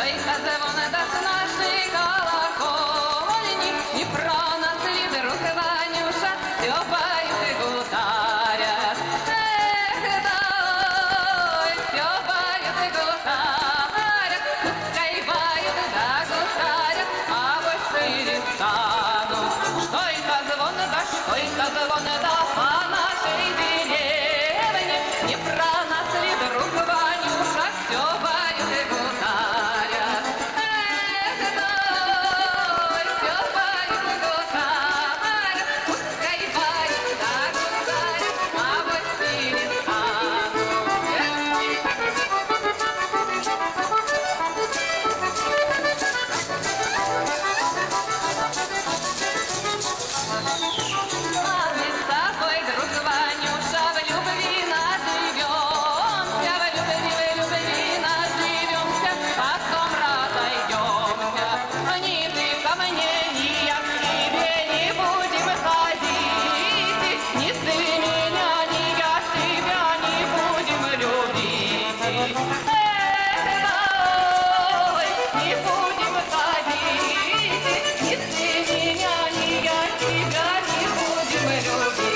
только звон да с нашей колокольни, и про нас друг Ванюша все поют и гутарят. Эх, да, все поют и гутарят, пускай поют да гутарят, а вот перестанут. Что это звон да по нашей деревне, не про нас ли друг Ванюша все поют и гутарят. Эх, да, все поют и гутарят, пускай поют да гутарят, а вот перестанут. Мы с тобой, друг Ванюша, в любви наживемся, в любви наживемся, потом разойдемся. Ни ты ко мне, ни я к тебе не будем ходить, ни ты меня, ни я тебя не будем любить. Эх, ой, не будем ходить, ни ты меня, ни я тебя не будем любить.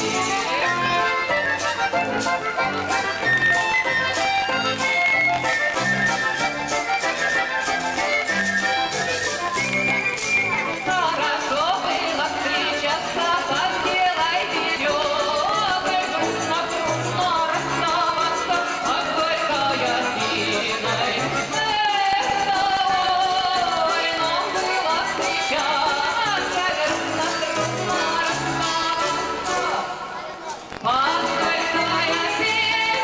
Хорошо было встречаться, подделай веревкой, друг на дружно расставаться, как горькой осиной. Эх, ой, нам было встречаться, верно, трудно расставаться, как горькой осиной.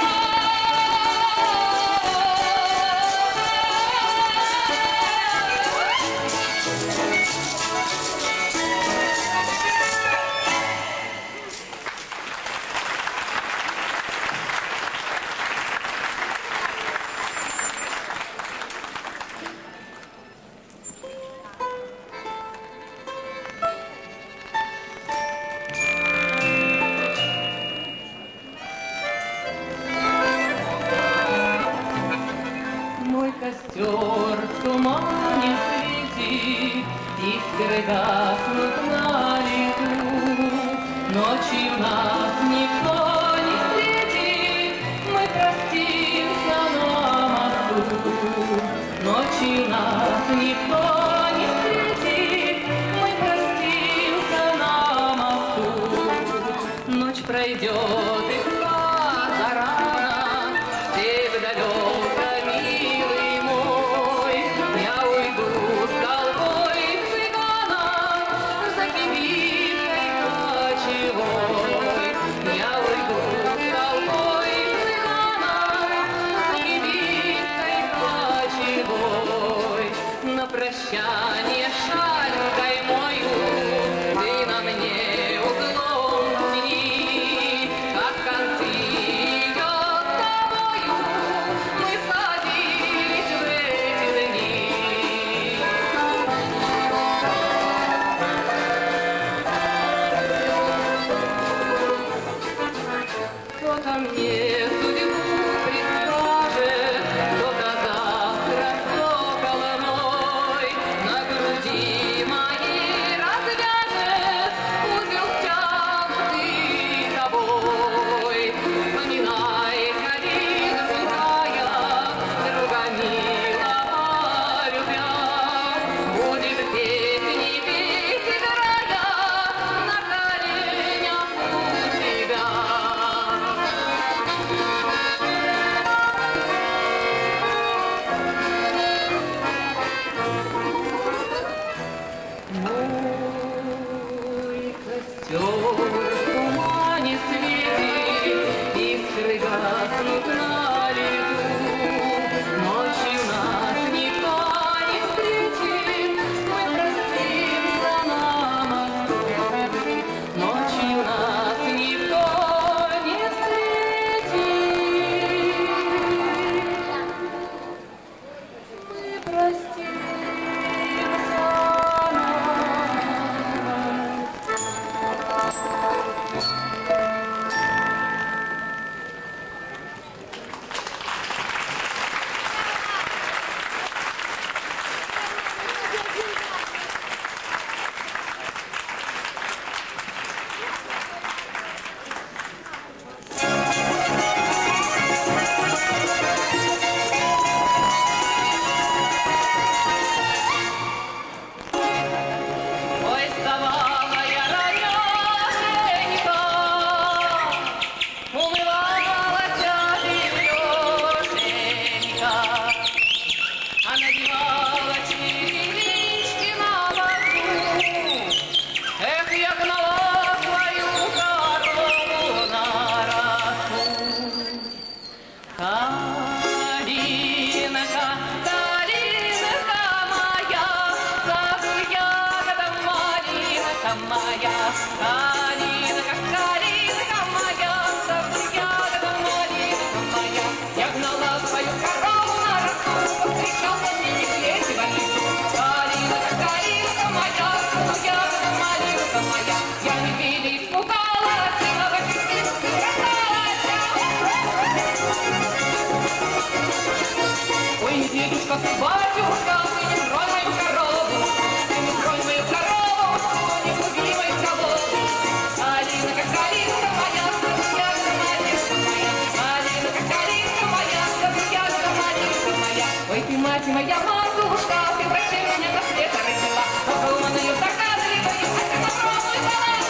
Мой костер в тумане светит, искры гаснут на лету. Ночью нас никто не встретит, мы простимся на мосту. Ночью нас никто не встретит, мы простимся на мосту. Ночь пройдет и спать рано, степь далека, милый мой, я уйду с толпой цыганов за кибиткой кочевой. Я уйду с толпой цыганов за кибиткой кочевой. На прощание шалькой мою ты на мне углом взгляни, как к концу идет тобою, мы сходились в эти дни. Кто-то мне судьбу предскажет, кто-то завтра сокол мой на надевала черевички на боку. Эх, я гнала свою корову на росу. Калинка, калинка моя, саду ягода малинка моя. Калинка, калинка моя, саду ягода малинка моя. Я гнала свою корову на росу, повстречал на ней медведь и волицу. Калинка, калинка моя, саду ягода малинка моя. Я медведя испугалась, и на вокруг ой, дедушка, батюшка, ты не тронь мою корову, ты не тронь мою корову, не губи мою корову. Калинка, калинка моя, саду-ягода малинка моя. Калинка, калинка моя, саду-ягода малинка моя. Ой, ты, мать моя, матушка, ты врачей меня на свет родила, но колманою догадливой, а ты попробуй,